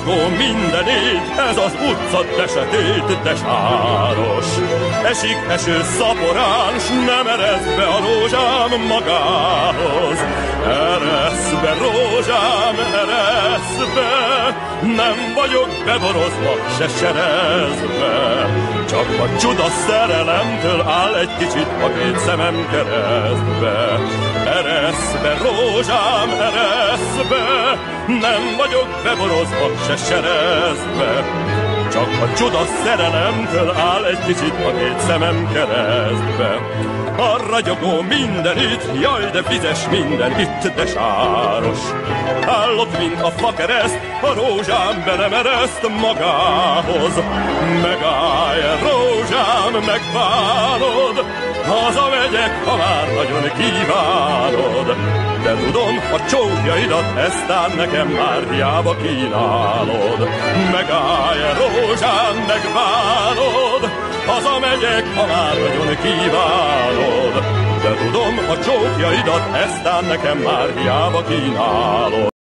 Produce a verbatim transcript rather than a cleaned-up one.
ragyogó mindenét, ez az utca, de sötét, de sáros. Esik eső szaporán, s nem eresz be a rózsám magához. Eresz be, rózsám, eresz be, nem vagyok beborozva, se serezve. Csak a csuda szerelemtől áll egy kicsit a két szemem keresztbe. Eresz be, rózsám, eresz be, nem vagyok beborozva, se serezve. Csak a csuda szerelemtől áll egy kicsit a két szemem keresztbe. A ragyogó mindenit, jaj, de vizes minden itt, de sáros. Állott, mint a fakereszt, a rózsám be nem ereszt magához. Megállj, rózsám, megvárod, hazamegyek, ha már nagyon kívánod. De tudom, a csókjaidat eztán nekem már hiába kínálod. Megállj, rózsám, megvárod, hazamegyek, ha már nagyon kívánod. De tudom, a csókjaidat eztán nekem már hiába kínálod.